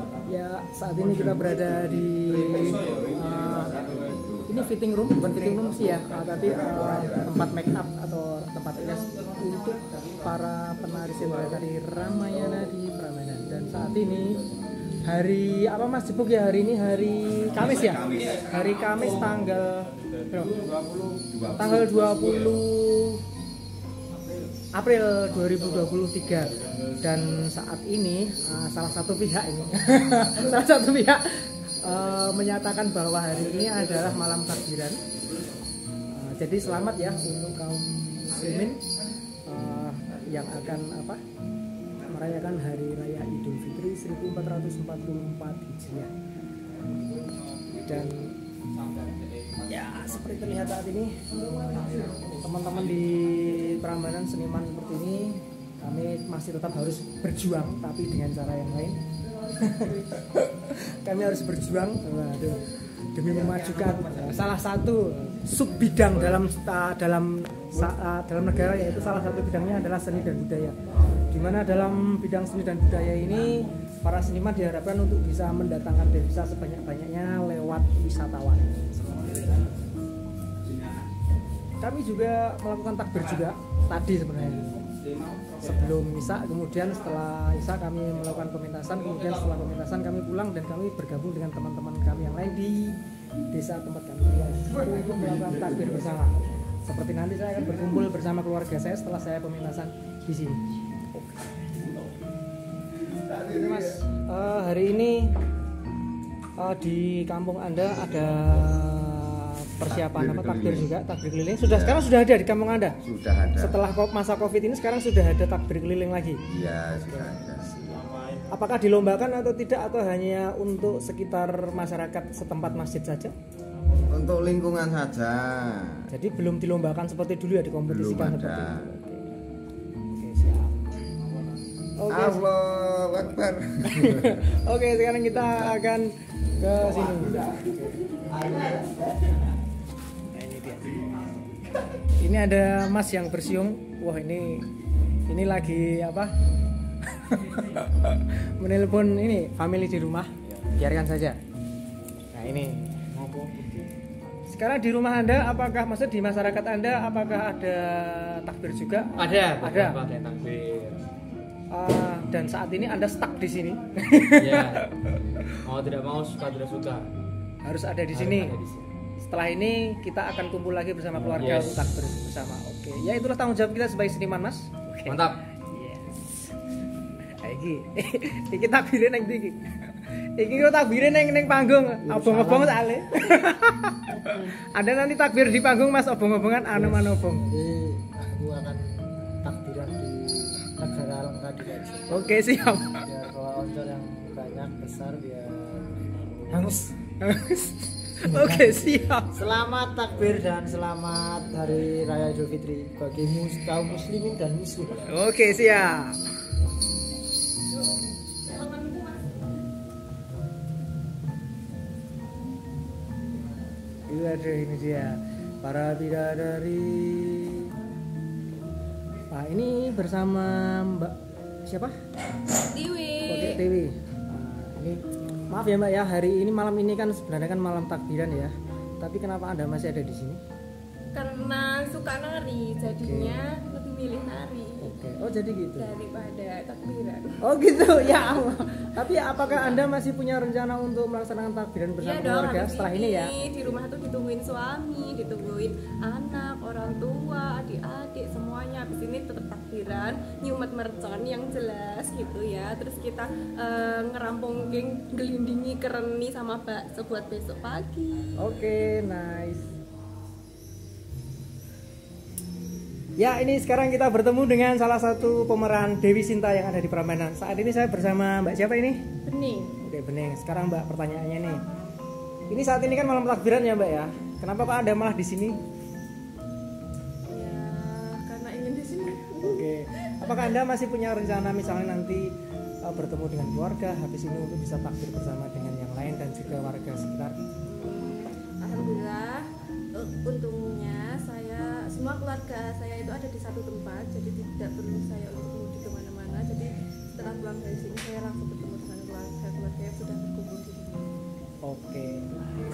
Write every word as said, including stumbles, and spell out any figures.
Ya, saat ini kita berada di uh, ini fitting room, bukan fitting room sih ya, uh, tapi uh, tempat make up atau tempat les untuk para penari sendiri dari Ramayana di Prambanan. Dan saat ini hari apa Mas Jepuk ya, hari ini hari Kamis ya, hari Kamis tanggal tanggal dua puluh April dua ribu dua puluh tiga. Dan saat ini uh, salah satu pihak ini salah satu pihak uh, menyatakan bahwa hari ini adalah malam takbiran. Uh, jadi selamat ya untuk kaum muslimin uh, yang akan apa merayakan hari raya Idul Fitri seribu empat ratus empat puluh empat Hijriah. Dan ya seperti terlihat saat ini teman-teman di Prambanan seniman seperti ini, kami masih tetap harus berjuang tapi dengan cara yang lain. Kami harus berjuang waduh, demi memajukan salah satu sub bidang dalam dalam dalam negara, yaitu salah satu bidangnya adalah seni dan budaya. Dimana dalam bidang seni dan budaya ini para seniman diharapkan untuk bisa mendatangkan devisa sebanyak-banyaknya lewat wisatawan. Kami juga melakukan takbir juga tadi sebenarnya sebelum Isya, kemudian setelah Isya kami melakukan pementasan, kemudian setelah pementasan kami pulang dan kami bergabung dengan teman-teman kami yang lain di desa tempat kami untuk melakukan takbir bersama. Seperti nanti saya akan berkumpul bersama keluarga saya setelah saya pementasan di sini. Ini Mas, uh, hari ini uh, di kampung Anda ada persiapan apa takbir juga, takbir keliling sudah ya. Sekarang sudah ada di kampung Anda? Sudah ada. Setelah masa Covid ini sekarang sudah ada takbir keliling lagi? Iya, sudah ada. Apakah dilombakan atau tidak, atau hanya untuk sekitar masyarakat setempat masjid saja? Untuk lingkungan saja. Jadi belum dilombakan seperti dulu ya, dikompetisikan seperti itu. Oke, siap. Oke. Allahu Akbar. Oke, sekarang kita akan ke sini. Ini ada Mas yang bersiung. Wah, ini ini lagi apa? Menelpon ini family di rumah. Biarkan saja. Nah, ini. Sekarang di rumah Anda, apakah maksud di masyarakat Anda apakah ada takbir juga? Ada, ada. Ada takbir. Uh, dan saat ini Anda stuck di sini. Ya. Mau tidak mau, suka tidak suka. Harus ada di sini. Ada di sini. Setelah ini kita akan kumpul lagi bersama keluarga yes. untuk takbir bersama. Oke, ya itulah tanggung jawab kita sebagai seniman, Mas. Oke. Mantap. Yes. Iki, iki takbirin nang iki. Iki kok takbirin nang ning panggung, obong-obong sale. Ada nanti takbir di panggung, Mas, obong-obongan anu mana obong. Jadi aku akan takbiran di negara Langkadi. Oke, siap. Biar kalau oncor yang banyak besar biar hangus. Oke, siap. Selamat takbir dan selamat Hari Raya Idul Fitri bagi mus- kaum muslimin dan muslim. Oke, siap. Itu ada ini dia para bidadari. Nah, ini bersama Mbak siapa? Dewi. Oke, Dewi. Nah, ini maaf ya Mbak ya, hari ini malam ini kan sebenarnya kan malam takbiran ya. Tapi kenapa Anda masih ada di sini? Karena suka nari, jadinya okay. lebih milih nari. Oke. Oh, jadi gitu. Daripada takbiran. Oh, gitu. Ya Allah. Tapi apakah Anda masih punya rencana untuk melaksanakan takbiran bersama ya keluarga dong, setelah ini, ini ya? Di rumah tuh ditungguin suami, ditungguin anak, orang tua, adik-adik semuanya. Habis ini tetap takbiran, nyumet mercon yang jelas gitu ya. Terus kita uh, ngerampungin gelindingi kereni sama bakso buat besok pagi. Oke, okay, nice. Ya, ini sekarang kita bertemu dengan salah satu pemeran Dewi Sinta yang ada di Prambanan. Saat ini saya bersama Mbak siapa ini? Bening. Oke, Bening. Sekarang Mbak, pertanyaannya nih. Ini saat ini kan malam takbiran ya Mbak ya. Kenapa kok Anda malah di sini? Ya, karena ingin di sini. Oke. Apakah Anda masih punya rencana misalnya nanti uh, bertemu dengan keluarga habis ini untuk bisa takbir bersama dengan yang lain dan juga warga sekitar? Alhamdulillah, untungnya saya semua keluarga saya itu ada di satu tempat, jadi tidak perlu saya untuk mudik kemana-mana. Jadi setelah pulang dari sini saya langsung bertemu dengan keluarga keluarga keluarga yang sudah berkumpul di sini. Oke.